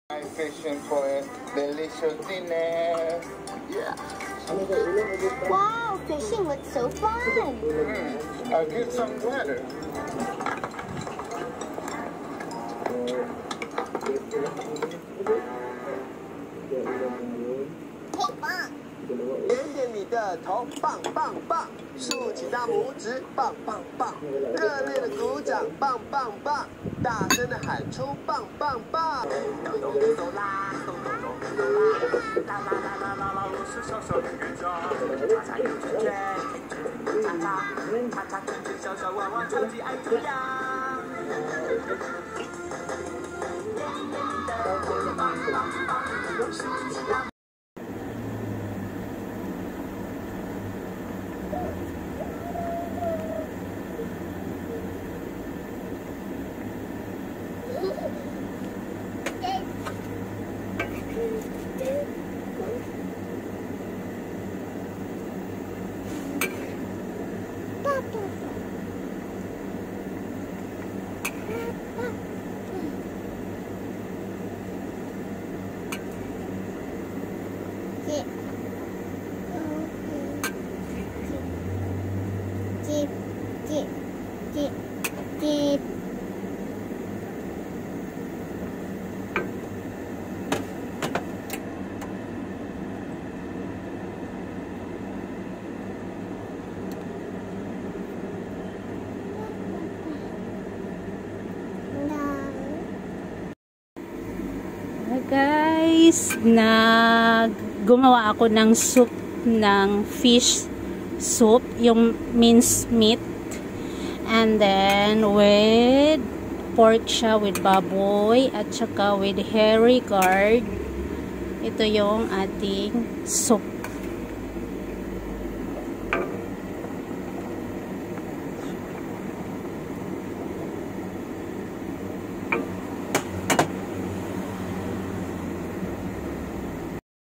Fishing for a delicious dinner. Yeah. Wow, fishing looks so fun. I'll get some water. Hey, Mom. 点点你的头，棒棒棒！竖起大拇指，棒棒棒！热烈的鼓掌，棒棒棒！大声的喊出，棒棒棒！哆哆哆啦，哆哆哆哆啦，啦啦啦啦啦啦，我是小小的鱼仔，叉叉又圈圈，圈圈叉叉，叉叉圈圈小小娃娃，超级爱这样。棒棒棒，竖起大。 Guys, gumawa ako ng soup ng fish soup, yung minced meat, and then with pork siya, with baboy at saka with hairy guard. Ito yung ating soup.